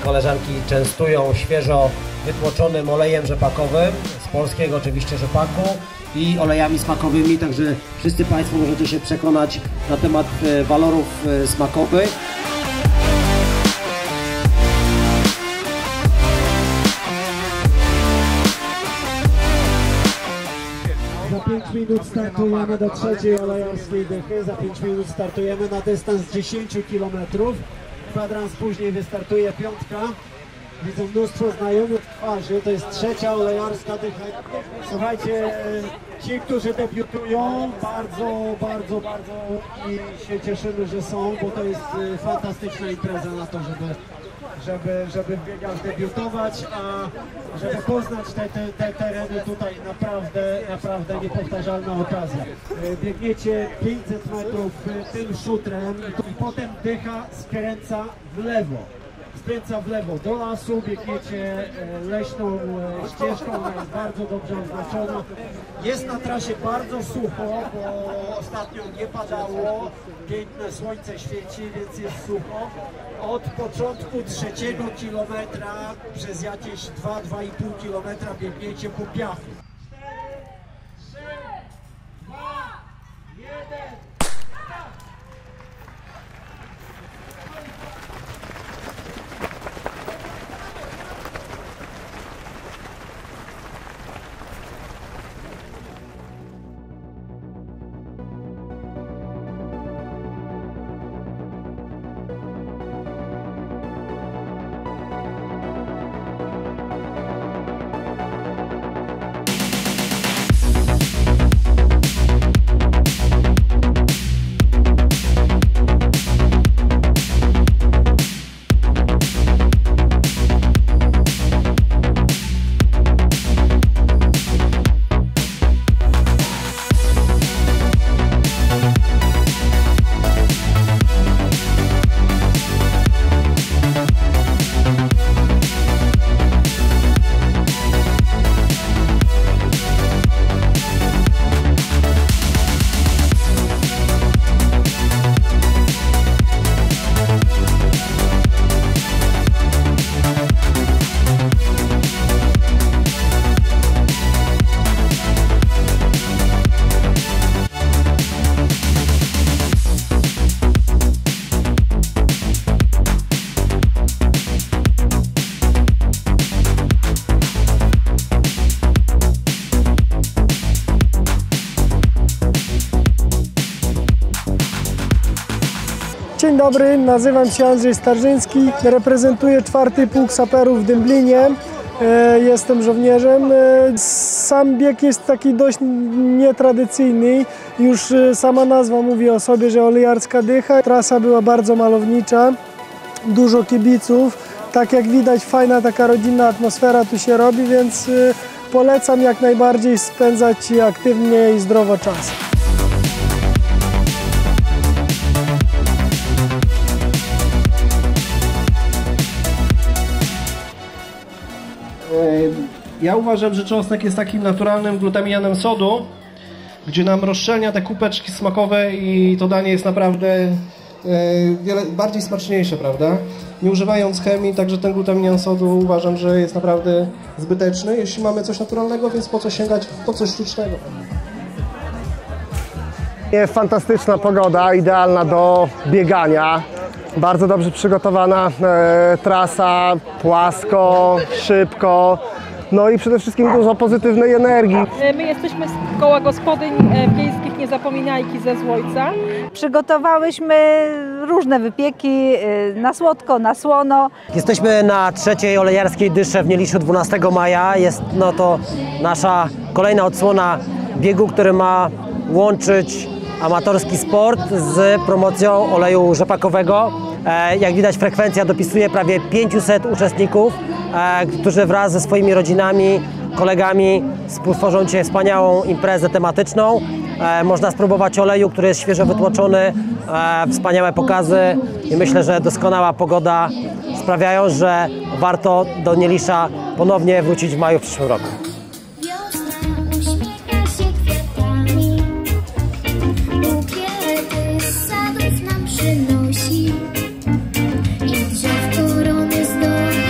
koleżanki częstują świeżo wytłoczonym olejem rzepakowym, z polskiego oczywiście rzepaku i olejami smakowymi, także wszyscy Państwo możecie się przekonać na temat walorów smakowych. Za 5 minut startujemy do trzeciej olejarskiej dychy, za 5 minut startujemy na dystans 10 km. Kwadrans później wystartuje piątka. Widzę mnóstwo znajomych twarzy, to jest trzecia olejarska dycha. Słuchajcie, ci, którzy debiutują, bardzo i się cieszymy, że są, bo to jest fantastyczna impreza na to, żeby w biegach debiutować, a żeby poznać te tereny tutaj naprawdę niepowtarzalna okazja. Biegniecie 500 metrów tym szutrem i potem dycha skręca w lewo. Skręca w lewo do lasu, biegniecie leśną ścieżką, ona jest bardzo dobrze oznaczona. Jest na trasie bardzo sucho, bo ostatnio nie padało, piękne słońce świeci, więc jest sucho. Od początku trzeciego kilometra przez jakieś 2–2,5 kilometra biegniecie po piachu. 4, 3, 2, 1. Dzień dobry, nazywam się Andrzej Starzyński, reprezentuję 4. Pułk Saperów w Dęblinie. Jestem żołnierzem. Sam bieg jest taki dość nietradycyjny. Już sama nazwa mówi o sobie, że olejarska dycha. Trasa była bardzo malownicza, dużo kibiców. Tak jak widać, fajna taka rodzinna atmosfera tu się robi, więc polecam jak najbardziej spędzać aktywnie i zdrowo czas. Ja uważam, że czosnek jest takim naturalnym glutaminianem sodu, gdzie nam rozszczelnia te kubeczki smakowe i to danie jest naprawdę wiele bardziej smaczniejsze, prawda? Nie używając chemii, także ten glutaminian sodu uważam, że jest naprawdę zbyteczny, jeśli mamy coś naturalnego, więc po co sięgać po coś sztucznego? Jest fantastyczna pogoda, idealna do biegania. Bardzo dobrze przygotowana trasa, płasko, szybko, no i przede wszystkim dużo pozytywnej energii. My jesteśmy z koła gospodyń wiejskich Niezapominajki ze Złojca. Przygotowałyśmy różne wypieki na słodko, na słono. Jesteśmy na trzeciej olejarskiej dysze w Nieliszu 12 maja. Jest to nasza kolejna odsłona biegu, który ma łączyć amatorski sport z promocją oleju rzepakowego. Jak widać, frekwencja dopisuje prawie 500 uczestników, którzy wraz ze swoimi rodzinami, kolegami współtworzą dzisiaj wspaniałą imprezę tematyczną. Można spróbować oleju, który jest świeżo wytłoczony, wspaniałe pokazy i myślę, że doskonała pogoda sprawiają, że warto do Nielisza ponownie wrócić w maju w przyszłym roku. Przynosi i drzew korony zdoła.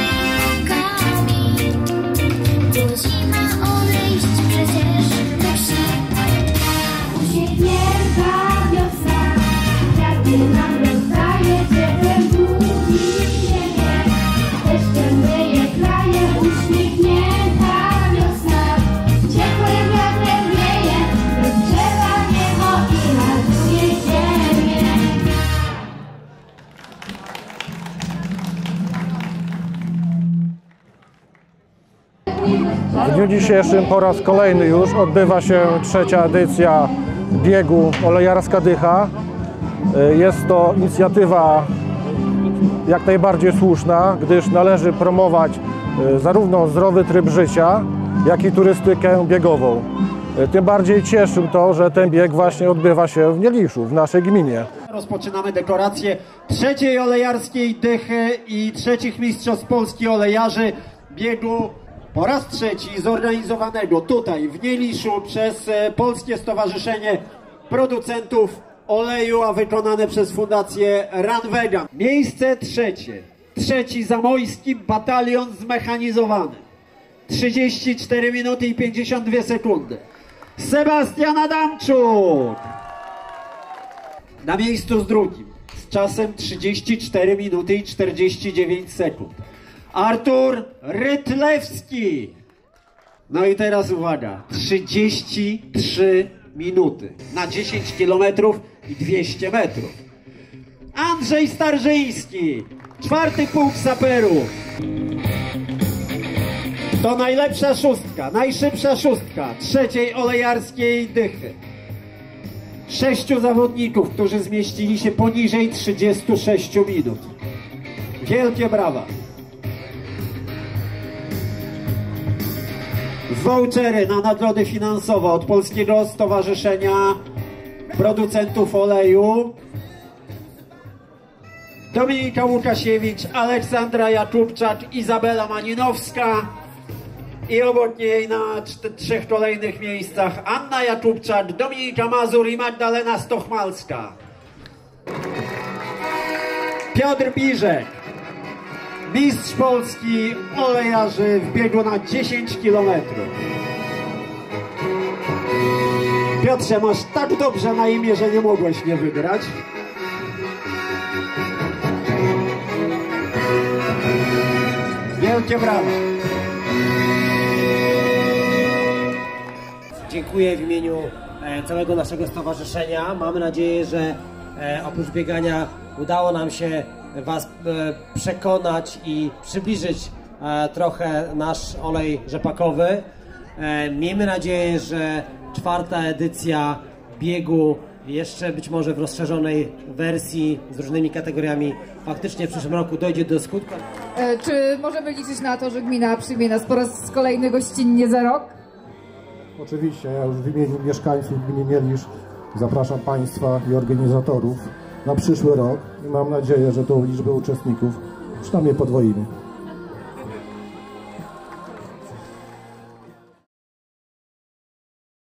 W dniu dzisiejszym po raz kolejny już odbywa się trzecia edycja biegu Olejarska Dycha. Jest to inicjatywa jak najbardziej słuszna, gdyż należy promować zarówno zdrowy tryb życia, jak i turystykę biegową. Tym bardziej cieszy to, że ten bieg właśnie odbywa się w Nieliszu, w naszej gminie. Rozpoczynamy dekorację trzeciej Olejarskiej Dychy i trzecich Mistrzostw Polski Olejarzy biegu po raz trzeci zorganizowanego tutaj w Nieliszu przez Polskie Stowarzyszenie Producentów Oleju, a wykonane przez Fundację Run Vegan. Miejsce trzecie. Trzeci Zamojski Batalion Zmechanizowany. 34 minuty i 52 sekundy. Sebastian Adamczuk. Na miejscu z drugim z czasem 34 minuty i 49 sekund. Artur Rytlewski. No i teraz uwaga. 33 minuty na 10 km i 200 metrów. Andrzej Starzyński. Czwarty pułk saperów. To najlepsza szóstka, najszybsza szóstka trzeciej Olejarskiej Dychy. 6 zawodników, którzy zmieścili się poniżej 36 minut. Wielkie brawa. Vouchery na nagrody finansowe od Polskiego Stowarzyszenia Producentów Oleju. Dominika Łukasiewicz, Aleksandra Jakubczak, Izabela Maninowska i obok niej na 3 kolejnych miejscach Anna Jakubczak, Dominika Mazur i Magdalena Stochmalska. Piotr Biżek, mistrz Polski olejarzy w biegu na 10 km. Piotrze, masz tak dobrze na imię, że nie mogłeś nie wygrać. Wielkie brawa. Dziękuję w imieniu całego naszego stowarzyszenia. Mamy nadzieję, że oprócz biegania udało nam się Was przekonać i przybliżyć trochę nasz olej rzepakowy. Miejmy nadzieję, że czwarta edycja biegu jeszcze być może w rozszerzonej wersji z różnymi kategoriami faktycznie w przyszłym roku dojdzie do skutku. Czy możemy liczyć na to, że gmina przyjmie nas po raz kolejny gościnnie za rok? Oczywiście, ja już w imieniu mieszkańców gminy Nielisz zapraszam Państwa i organizatorów na przyszły rok i mam nadzieję, że tą liczbę uczestników przynajmniej podwoimy.